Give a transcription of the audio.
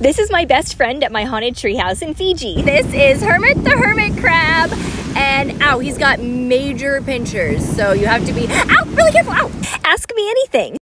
This is my best friend at my haunted treehouse in Fiji. This is Hermit the hermit crab. And ow, he's got major pinchers. So you have to be, ow, really careful, ow. Ask me anything.